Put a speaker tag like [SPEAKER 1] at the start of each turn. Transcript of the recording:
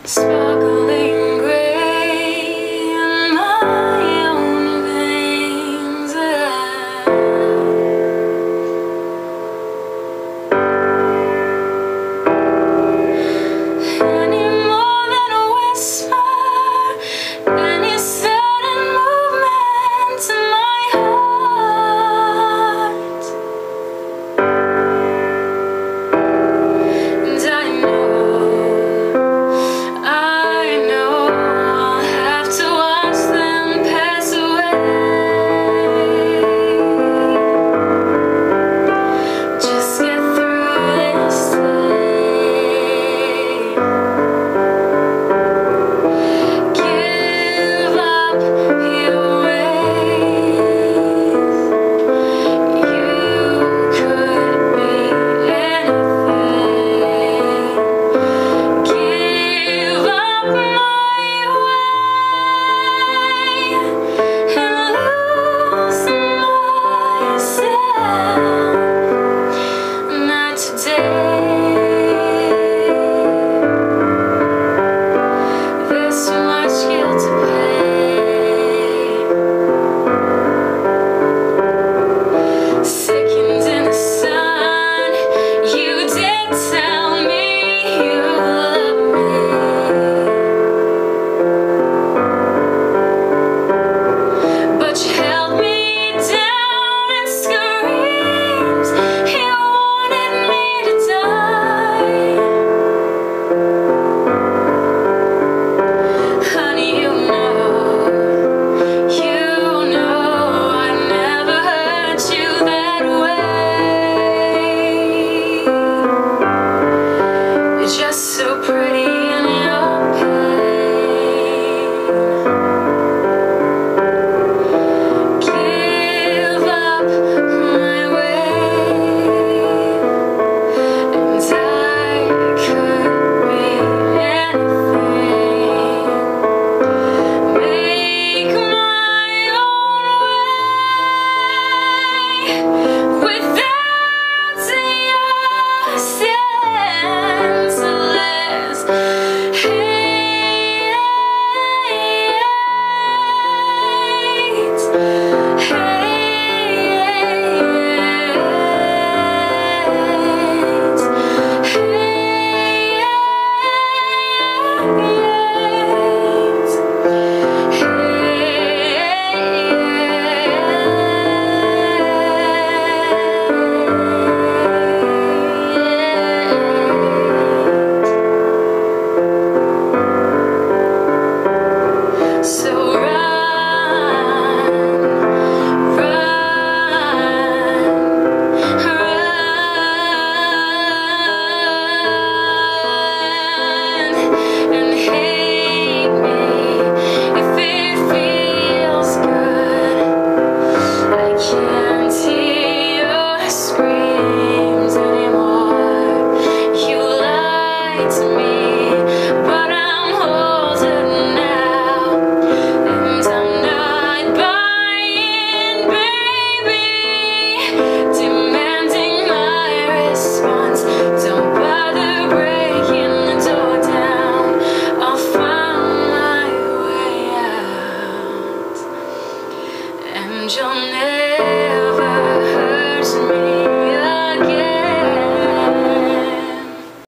[SPEAKER 1] Sparkling gray in my own veins. Any more than a whisper, any sudden movement to my heart. And I know I'll have to watch them pass away. Just get through this day. Give up your ways. You could be anything. Give up my way and lose myself. Not today. There's too much guilt to pay. Seconds in the sun, you did tell me you love me, but you held me down and screamed you wanted me to die. Honey, you know I never hurt you that way. You're just so pretty in your pain. Give up my way, and I could be anything. Make my own way without your senseless hate. So run, and hate me if it feels good. I can't hear your screams anymore. You lied to me.